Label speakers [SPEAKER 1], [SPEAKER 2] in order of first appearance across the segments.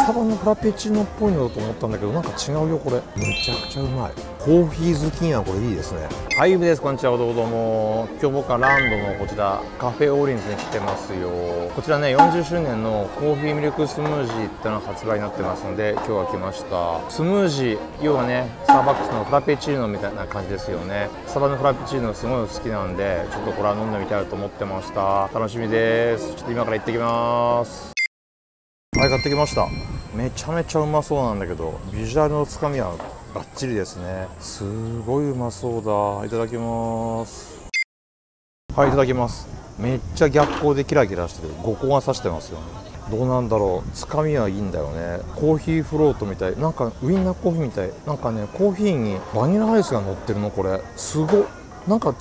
[SPEAKER 1] スタバのフラペチーノっぽいのだと思ったんだけど、なんか違うよこれ。めちゃくちゃうまい。コーヒー好きにはこれいいですね。はい、です。こんにちは、どうも。今日僕はランドのこちらカフェオーリンズに来てますよ。こちらね、40周年のコーヒーミルクスムージーってのが発売になってますので、今日は来ました。スムージー、要はね、スターバックスのフラペチーノみたいな感じですよね。スタバのフラペチーノすごい好きなんで、ちょっとこれは飲んでみたいと思ってました。楽しみです。ちょっと今から行ってきます。はい、買ってきました。めちゃめちゃうまそうなんだけど、ビジュアルのつかみはバッチリですね。すごいうまそうだ。いただきます。はい、いただきます。めっちゃ逆光でキラキラしてる。5個が刺してますよね。どうなんだろう。つかみはいいんだよね。コーヒーフロートみたい。なんかウインナーコーヒーみたい。なんかね、コーヒーにバニラアイスが乗ってるのこれ。すご。なんか違った。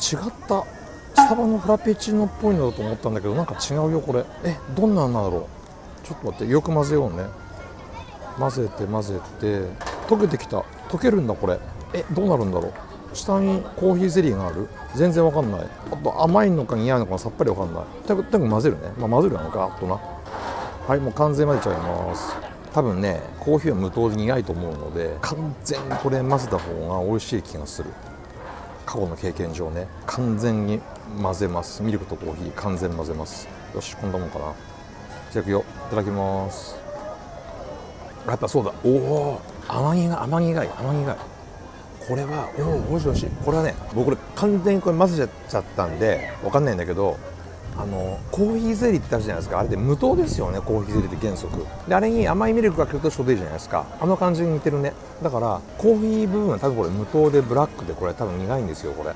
[SPEAKER 1] スタバのフラペチーノっぽいのだと思ったんだけど、なんか違うよこれ。どんなんだろう。ちょっと待って、よく混ぜようね。混ぜて溶けてきた。溶けるんだこれ。どうなるんだろう。下にコーヒーゼリーがある。全然わかんない。あと甘いのか苦いのかさっぱりわかんない。とにかく混ぜるね。混ぜるのかガーッとな。はい、もう完全混ぜちゃいます。多分ね、コーヒーは無糖で苦いと思うので、完全にこれ混ぜた方が美味しい気がする。過去の経験上ね、完全に混ぜます。ミルクとコーヒー完全混ぜます。よし、こんなもんかな。じゃあいくよ。いただきます。やっぱそうだ。おお、甘苦い。これは美味しい。これはね、僕これ完全にこれ混ぜちゃったんでわかんないんだけど、コーヒーゼリーってあるじゃないですか。あれで無糖ですよね。コーヒーゼリーって原則で、あれに甘いミルクが来るとちょうどいいじゃないですか。あの感じに似てるね。だからコーヒー部分は多分これ無糖でブラックで、これ多分苦いんですよこれ。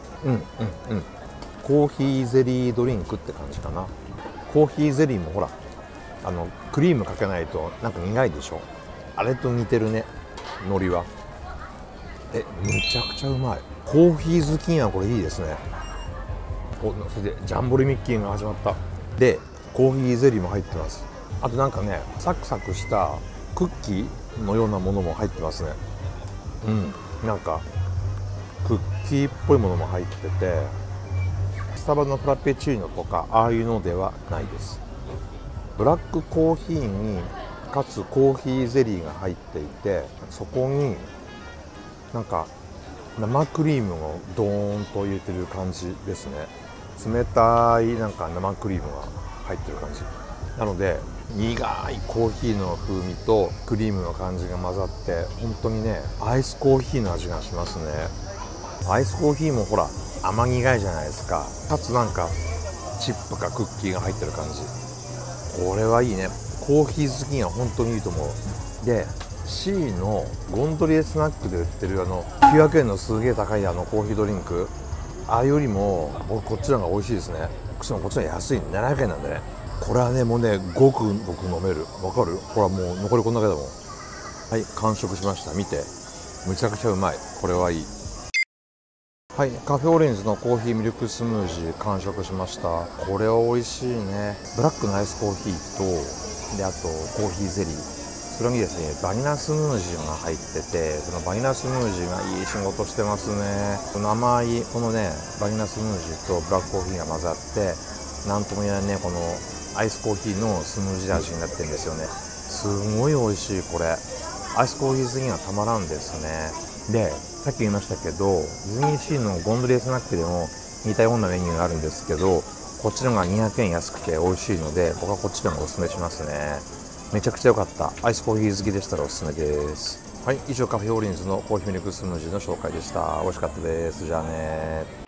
[SPEAKER 1] コーヒーゼリードリンクって感じかな。コーヒーゼリーもほら、クリームかけないとなんか苦いでしょ。あれと似てるね、海苔は。めちゃくちゃうまい。コーヒー好きにはこれいいですね。それでジャンボリミッキーが始まった。でコーヒーゼリーも入ってます。あとなんかね、サクサクしたクッキーのようなものも入ってますね。なんかクッキーっぽいものも入ってて、スタバのフラペチーノとかああいうのではないです。ブラックコーヒーにかつコーヒーゼリーが入っていて、そこになんか生クリームをドーンと入れてる感じですね。冷たいなんか生クリームが入ってる感じなので、苦いコーヒーの風味とクリームの感じが混ざって、本当にね、アイスコーヒーの味がしますね。アイスコーヒーもほら甘苦いじゃないですか。かつなんかチップかクッキーが入ってる感じ。これはいいね。コーヒー好きには本当にいいと思う。で C のゴンドリエスナックで売ってる900円のすげえ高いコーヒードリンク、あれよりも僕こっちの方が美味しいですね。しかもこっちの方が安い、700円なんでね。これはね、もうね、ごくごく飲める。わかる？ほらもう残りこんだけだもん。はい、完食しました。見て、むちゃくちゃうまい。これはいい。はい、カフェオレンジのコーヒーミルクスムージー完食しました。これは美味しいね。ブラックのアイスコーヒーと、であとコーヒーゼリー、それにですね、バニラスムージーが入ってて、そのバニラスムージーがいい仕事してますね。この甘いこのね、バニラスムージーとブラックコーヒーが混ざって、なんとも言えないね、このアイスコーヒーのスムージー味になってるんですよね。すごい美味しい。これアイスコーヒー好きにはたまらんですね。で、さっき言いましたけど、ディズニーシーのゴンドリエスナックでも似たようなメニューがあるんですけど、こっちの方が200円安くて美味しいので、僕はこっちの方がおすすめしますね。めちゃくちゃ良かった。アイスコーヒー好きでしたらおすすめです。はい、以上カフェオーリンズのコーヒーミルクスムージーの紹介でした。美味しかったです。じゃあね。